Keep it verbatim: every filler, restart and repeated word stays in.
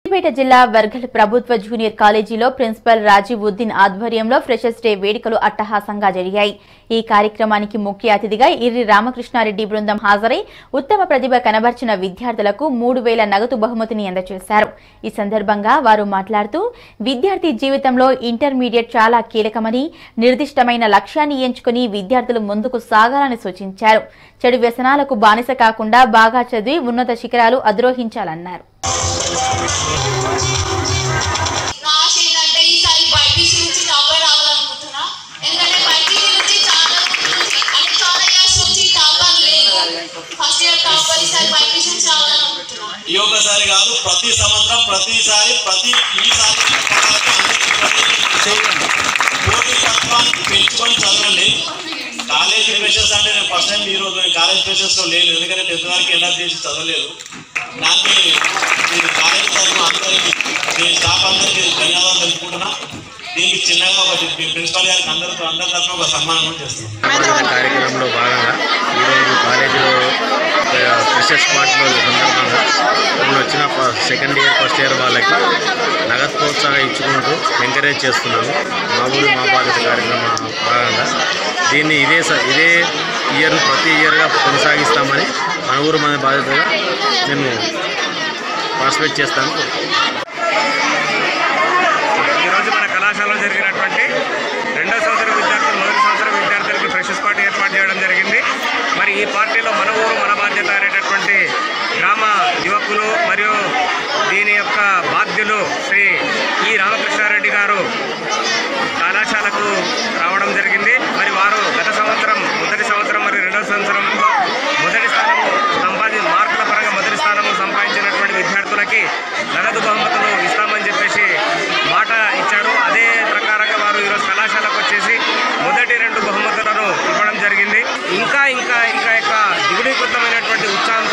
సిద్దిపేట జిల్లా వర్గల్ ప్రభుత్వ జూనియర్ కాలేజీలో ప్రిన్సిపల్ రాజీవ్ ఉద్దీన్ ఆధ్వర్యంలో ఫ్రెషర్స్ డే వేడుకలు అట్టహాసంగా జరిగాయి. ఈ కార్యక్రమానికి ముఖ్య అతిథిగా ఇర్రి రామకృష్ణారెడ్డి బృందం హాజరై ఉత్తమ ప్రతిభ కనబర్చిన విద్యార్థులకు మూడు వేల నగదు బహుమతిని అందజేశారు. ఈ సందర్భంగా వారు మాట్లాడుతూ విద్యార్థి జీవితంలో ఇంటర్మీడియట్ చాలా కీలకమని, నిర్దిష్టమైన లక్ష్యాన్ని ఎంచుకుని విద్యార్థులు ముందుకు సాగాలని సూచించారు. చెడు వ్యసనాలకు బానిస కాకుండా బాగా చదివి ఉన్నత శిఖరాలు అధిరోహించాలన్నారు. ఈ ఒక్కసారి కాదు, ప్రతి సంవత్సరం ప్రతిసారి ప్రతి ఈసారి పోటీ తత్వాన్ని పెంచుకొని చదవండి. కాలేజీ ప్రెషర్స్ అంటే నేను ఫస్ట్ టైం ఈరోజు నేను కాలేజ్ ప్రెషర్స్లో లేదు, ఎందుకంటే టెన్త్ వరకు ఎండ్ చేసి చదవలేదు. దాన్ని నేను కాలేజీ తరఫున అందరికీ నేను స్టాఫ్ అందరికీ ధన్యవాదాలు తెలుపుకుంటున్నా. దీనికి చిన్నగా ఒక ప్రిన్సిపల్ గారికి అందరితో అందరి తరఫున ఒక సన్మానం కూడా చేస్తాం. కార్యక్రమంలో భాగంగా ఈరోజు కాలేజీలో ఫ్రెషర్స్ పార్టీలో సందర్భంగా నేను వచ్చిన సెకండ్ ఇయర్ ఫస్ట్ ఇయర్ వాళ్ళకి నగదు ప్రోత్సాహం ఇచ్చుకుంటూ ఎంకరేజ్ చేస్తున్నాము. మా ఊరు మా బాధ్యత కార్యక్రమం భాగంగా దీన్ని ఇదే ఇదే ఇయర్ ప్రతి ఇయర్గా కొనసాగిస్తామని మన ఊరు మన బాధ్యతగా మేము పార్టిసిపేట్ చేస్తాము. ఈరోజు మన కళాశాలలో జరిగినటువంటి రెండో సంవత్సరం విద్యార్థులు మొదటి సంవత్సరం విద్యార్థులకి ఫ్రెషర్స్ పార్టీ ఏర్పాటు చేయడం జరిగింది. మరి ఈ పార్టీలో మన ఊరు మన బాధ్యత అనేటటువంటి గ్రామ యువకులు మరియు దీని యొక్క బాధ్యులు శ్రీ ఈ రామకృష్ణారెడ్డి గారు కళాశాలకు రావడం జరిగింది. మరి వారు గత సంవత్సరం మొదటి సంవత్సరం మరియు రెండవ సంవత్సరంలో మొదటి స్థానము సంపాది మార్కుల పరంగా మొదటి స్థానము సంపాదించినటువంటి విద్యార్థులకి నగదు బహుమతులు ఇస్తామని చెప్పేసి మాట ఇచ్చారు. అదే ప్రకారంగా వారు ఈరోజు కళాశాలకు వచ్చేసి మొదటి రెండు బహుమతులను ఇవ్వడం జరిగింది. ఇంకా ఇంకా ఇంకా యొక్క దిగుడీకృతమైనటువంటి ఉత్సాహం